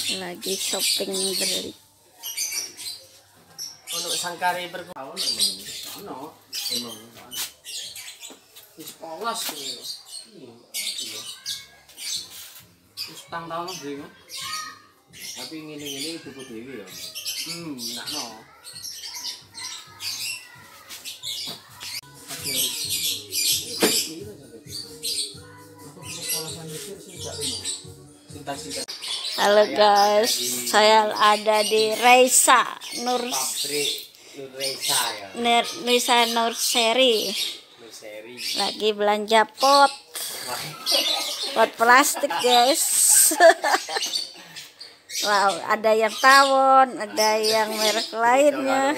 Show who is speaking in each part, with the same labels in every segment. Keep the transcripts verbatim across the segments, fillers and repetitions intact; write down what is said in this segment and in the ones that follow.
Speaker 1: Lagi shopping beli.
Speaker 2: Untuk sangkari berkau no, emang wis polos iki. Iya. Wis tang tahun dhewe. Tapi ngene-ngene tuku dhewe ya. Hmm, enakno.
Speaker 1: Halo guys, saya ada di Reisa Nur
Speaker 2: Nur Reisa ya.
Speaker 1: Nur Reisa Nursery.
Speaker 2: Nursery.
Speaker 1: Lagi belanja pot. Pot plastik guys. Wow, ada yang tawon, ada yang merek lainnya.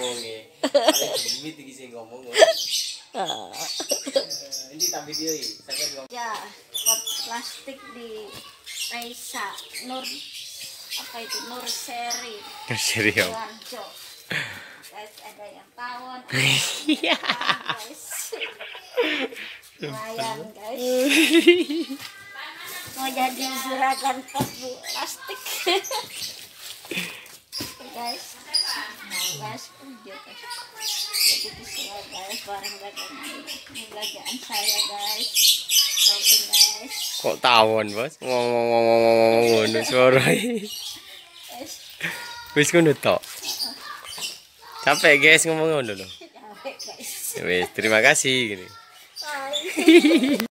Speaker 2: Ini tak video
Speaker 1: ya, pot plastik di Reisa Nur apa itu Nursery.
Speaker 3: Nursery ya.
Speaker 1: Guys, ada yang tawon.
Speaker 3: Iya.
Speaker 1: Guys. Lumayan guys. Mau jadi juragan pot plastik. Guys. Nah, guys, video guys. Jadi saya guys barang dagangan. Ini belanjaan saya guys. Shopping guys.
Speaker 3: Kok tawon, Bos? Ngomong-ngomong ngono suara. Wis ngono tok. Capek guys ngomong ngono lho.
Speaker 1: Capek guys.
Speaker 3: Wis, terima kasih gini.
Speaker 1: Bye.